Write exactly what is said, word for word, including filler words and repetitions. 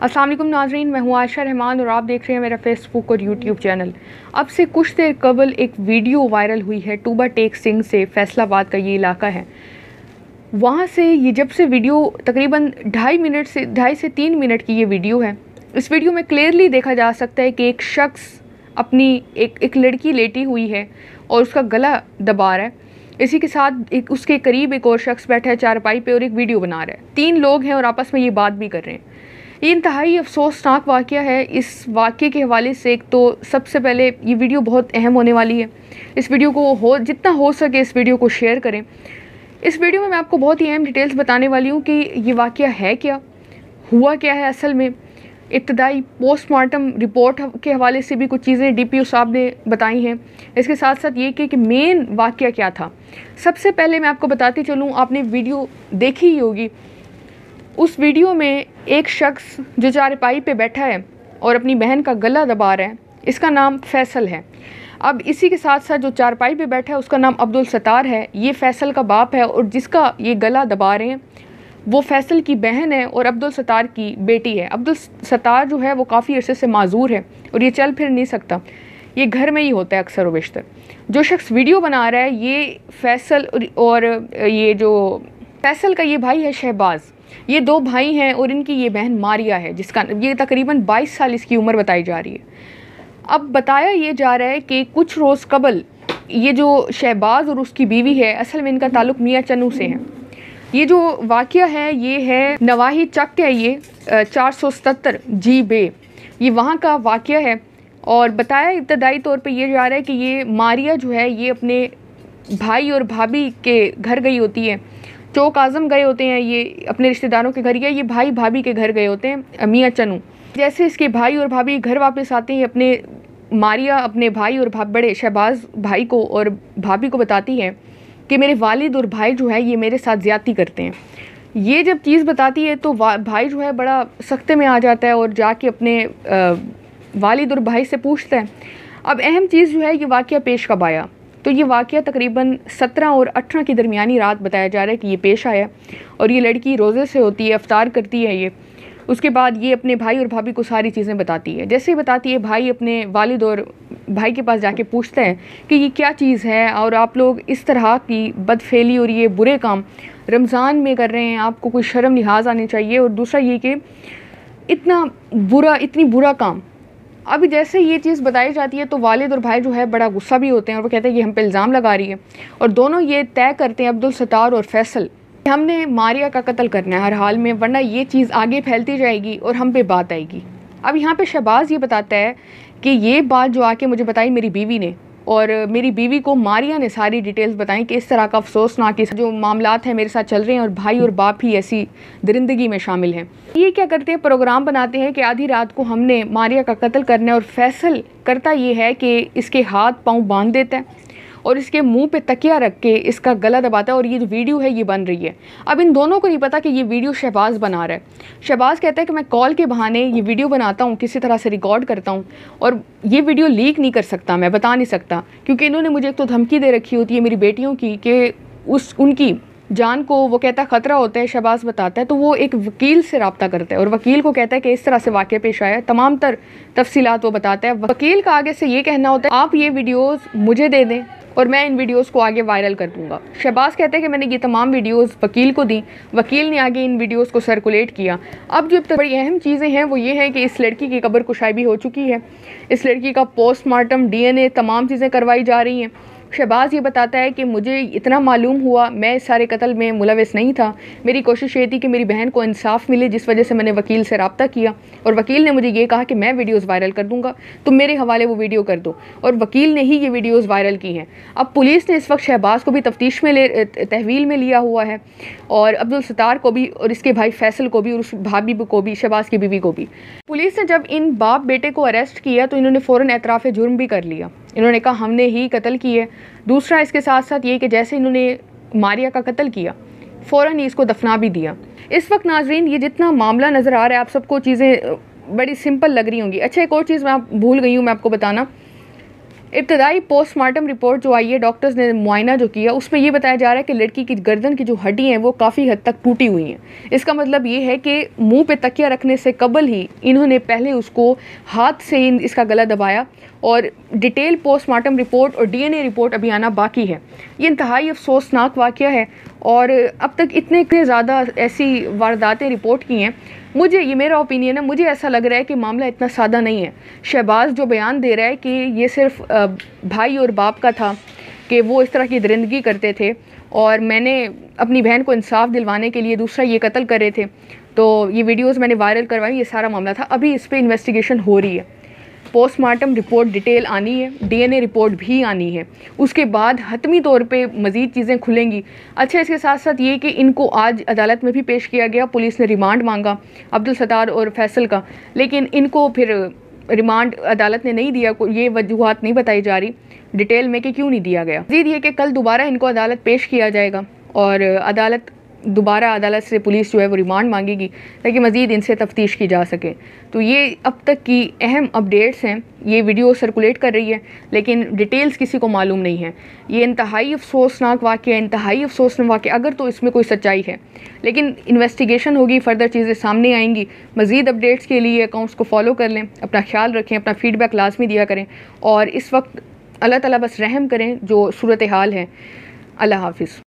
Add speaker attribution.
Speaker 1: अस्सलाम वालेकुम नाज़रीन, मैं हूँ आयशा रहमान और आप देख रहे हैं मेरा फेसबुक और यूट्यूब चैनल। अब से कुछ देर कबल एक वीडियो वायरल हुई है टूबा टेक सिंह से, फैसलाबाद का ये इलाका है। वहाँ से ये जब से वीडियो तकरीबन ढाई मिनट से ढाई से तीन मिनट की ये वीडियो है। इस वीडियो में क्लियरली देखा जा सकता है कि एक शख्स अपनी एक एक लड़की लेटी हुई है और उसका गला दबा रहा है। इसी के साथ एक उसके करीब एक और शख्स बैठा है चारपाई पे और एक वीडियो बना रहा है। तीन लोग हैं और आपस में ये बात भी कर रहे हैं। ये इंतहाई अफसोसनाक वाक़या है। इस वाक़े के हवाले से एक तो सबसे पहले ये वीडियो बहुत अहम होने वाली है। इस वीडियो को हो जितना हो सके इस वीडियो को शेयर करें। इस वीडियो में मैं आपको बहुत ही अहम डिटेल्स बताने वाली हूँ कि ये वाक़या है क्या, हुआ क्या है असल में। इब्तदाई पोस्टमार्टम रिपोर्ट के हवाले से भी कुछ चीज़ें डी पी ओ साहब ने बताई हैं। इसके साथ साथ ये कि, कि मेन वाक़या क्या था। सबसे पहले मैं आपको बताती चलूँ, आपने वीडियो देखी ही होगी। उस वीडियो में एक शख्स जो चारपाई पे बैठा है और अपनी बहन का गला दबा रहा है, इसका नाम फैसल है। अब इसी के साथ साथ जो चारपाई पे बैठा है उसका नाम अब्दुल सत्तार है। ये फैसल का बाप है और जिसका ये गला दबा रहे हैं वो फैसल की बहन है और अब्दुल सत्तार की बेटी है। अब्दुल सत्तार जो है वो काफ़ी अरसे से माजूर है और ये चल फिर नहीं सकता, ये घर में ही होता है अक्सर व बेशतर। जो शख्स वीडियो बना रहा है ये फैसल और ये जो फैसल का ये भाई है शहबाज, ये दो भाई हैं और इनकी ये बहन मारिया है जिसका ये तकरीबन बाईस साल इसकी उम्र बताई जा रही है। अब बताया ये जा रहा है कि कुछ रोज़ कबल ये जो शहबाज और उसकी बीवी है, असल में इनका ताल्लुक़ मियाँ चन्नू से है। ये जो वाक़या है ये है नवाही चक है, ये चार सौ सतर जी बे, ये वहाँ का वाक़या है। और बताया इब्तदाई तौर पे ये जा रहा है कि ये मारिया जो है ये अपने भाई और भाभी के घर गई होती है। चौक आज़म गए होते हैं ये अपने रिश्तेदारों के घर, या ये भाई भाभी के घर गए होते हैं मियाँ चन्नू। जैसे इसके भाई और भाभी घर वापस आते हैं, अपने मारिया अपने भाई और भा बड़े शहबाज भाई को और भाभी को बताती है कि मेरे वालिद और भाई जो है ये मेरे साथ ज़्यादती करते हैं। ये जब चीज़ बताती है तो भाई जो है बड़ा सख्ते में आ जाता है और जाके अपने आ, वालिद और भाई से पूछता है। अब अहम चीज़ जो है ये वाक़या पेश कब आया, तो ये वाक़या तकरीबन सत्रह और अठारह की दरमियानी रात बताया जा रहा है कि ये पेश आया। और ये लड़की रोज़े से होती है, अफ्तार करती है ये। उसके बाद ये अपने भाई और भाभी को सारी चीज़ें बताती है। जैसे ही बताती है भाई अपने वालिद और भाई के पास जाके पूछते हैं कि ये क्या चीज़ है और आप लोग इस तरह की बदफेली और ये बुरे काम रमज़ान में कर रहे हैं, आपको कोई शर्म लिहाज आनी चाहिए। और दूसरा ये कि इतना बुरा इतनी बुरा काम। अब जैसे ये चीज़ बताई जाती है तो वालिद और भाई जो है बड़ा गुस्सा भी होते हैं और वो कहते हैं कि हम पे इल्ज़ाम लगा रही है। और दोनों ये तय करते हैं, अब्दुल सत्तार और फैसल, हमने मारिया का कत्ल करना है हर हाल में, वरना ये चीज़ आगे फैलती जाएगी और हम पे बात आएगी। अब यहाँ पे शहबाज ये बताता है कि ये बात जो आके मुझे बताई मेरी बीवी ने, और मेरी बीवी को मारिया ने सारी डिटेल्स बताई कि इस तरह का अफसोसनाक जो मामलात हैं मेरे साथ चल रहे हैं और भाई और बाप ही ऐसी दरिंदगी में शामिल हैं। ये क्या करते हैं, प्रोग्राम बनाते हैं कि आधी रात को हमने मारिया का कत्ल करना है। और फैसल करता ये है कि इसके हाथ पाँव बांध देता है और इसके मुंह पे तकिया रख के इसका गला दबाता है और ये जो वीडियो है ये बन रही है। अब इन दोनों को नहीं पता कि ये वीडियो शहबाज बना रहा है। शहबाज कहता है कि मैं कॉल के बहाने ये वीडियो बनाता हूँ, किसी तरह से रिकॉर्ड करता हूँ और ये वीडियो लीक नहीं कर सकता, मैं बता नहीं सकता, क्योंकि इन्होंने मुझे एक तो धमकी दे रखी होती है मेरी बेटियों की कि उस उनकी जान को वो कहता है ख़तरा होता है। शहबाज बताता है तो वो एक वकील से रब्ता करता है और वकील को कहता है कि इस तरह से वाक़या पेश आया है, तमाम तर तफसीलात वो बताता है। वकील का आगे से ये कहना होता है आप ये वीडियोज़ मुझे दे दें और मैं इन वीडियोस को आगे वायरल कर दूंगा। शहबाज कहते हैं कि मैंने ये तमाम वीडियोस वकील को दी, वकील ने आगे इन वीडियोस को सर्कुलेट किया। अब जो तो बड़ी अहम चीज़ें हैं वो ये है कि इस लड़की की कब्र कुशाई भी हो चुकी है, इस लड़की का पोस्टमार्टम डी एन ए तमाम चीज़ें करवाई जा रही हैं। शहबाज ये बताता है कि मुझे इतना मालूम हुआ, मैं इस सारे कत्ल में मुलविस नहीं था, मेरी कोशिश ये थी कि मेरी बहन को इंसाफ मिले, जिस वजह से मैंने वकील से रब्ता किया और वकील ने मुझे ये कहा कि मैं वीडियोस वायरल कर दूंगा, तुम मेरे हवाले वो वीडियो कर दो। और वकील ने ही ये वीडियोस वायरल की हैं। अब पुलिस ने इस वक्त शहबाज को भी तफ्तीश में ले तहवील में लिया हुआ है और अब्दुल सत्तार को भी और इसके भाई फैसल को भी और उस भाभी को भी, शहबाज की बीवी को भी। पुलिस ने जब इन बाप बेटे को अरेस्ट किया तो इन्होंने फ़ौरन एतराफ़ जुर्म भी कर लिया। इन्होंने कहा हमने ही कत्ल किए। दूसरा इसके साथ साथ ये कि जैसे इन्होंने मारिया का कत्ल किया फ़ौरन ही इसको दफना भी दिया। इस वक्त नाजरीन ये जितना मामला नज़र आ रहा है आप सबको चीज़ें बड़ी सिंपल लग रही होंगी। अच्छा, एक और चीज़ मैं आप भूल गई हूँ मैं आपको बताना, इब्तदाई पोस्टमार्टम रिपोर्ट जो आई है, डॉक्टर्स ने मुआयना जो किया उसमें ये बताया जा रहा है कि लड़की की गर्दन की जो हड्डी हैं वो काफ़ी हद तक टूटी हुई हैं। इसका मतलब ये है कि मुंह पे तकिया रखने से कबल ही इन्होंने पहले उसको हाथ से इसका गला दबाया और डिटेल पोस्टमार्टम रिपोर्ट और डीएनए रिपोर्ट अभी आना बाकी है। ये इंतहाई अफसोसनाक वाक़या है और अब तक इतने इतने ज़्यादा ऐसी वारदातें रिपोर्ट की हैं। मुझे ये मेरा ओपिनियन है, मुझे ऐसा लग रहा है कि मामला इतना सादा नहीं है। शहबाज जो बयान दे रहा है कि ये सिर्फ भाई और बाप का था कि वो इस तरह की दरिंदगी करते थे और मैंने अपनी बहन को इंसाफ दिलवाने के लिए दूसरा ये कत्ल कर रहे थे, तो ये वीडियोस मैंने वायरल करवाई, ये सारा मामला था। अभी इस पर इन्वेस्टिगेशन हो रही है, पोस्टमार्टम रिपोर्ट डिटेल आनी है, डीएनए रिपोर्ट भी आनी है, उसके बाद हतमी तौर पे मज़ीद चीज़ें खुलेंगी। अच्छा, इसके साथ साथ ये कि इनको आज अदालत में भी पेश किया गया, पुलिस ने रिमांड मांगा अब्दुल सत्तार और फैसल का, लेकिन इनको फिर रिमांड अदालत ने नहीं दिया। ये वजूहात नहीं बताई जा रही डिटेल में कि क्यों नहीं दिया गया। मज़ीद ये कि कल दोबारा इनको अदालत पेश किया जाएगा और अदालत दोबारा अदालत से पुलिस जो है वो रिमांड मांगेगी ताकि मज़ीद इनसे तफ्तीश की जा सके। तो ये अब तक की अहम अपडेट्स हैं। ये वीडियो सर्कुलेट कर रही है लेकिन डिटेल्स किसी को मालूम नहीं है। ये इंतहाई अफसोसनाक वाक़या, इंतहाई अफसोसनाक वाक़या, अगर तो इसमें कोई सच्चाई है, लेकिन इन्वेस्टिगेशन होगी, फ़र्दर चीज़ें सामने आएंगी। मज़ीद अपडेट्स के लिए अकाउंट्स को फॉलो कर लें, अपना ख्याल रखें, अपना फ़ीडबैक लाजमी दिया करें और इस वक्त अल्लाह ताला बस रहम करें जो सूरत हाल है। अल्लाह हाफ़िज़।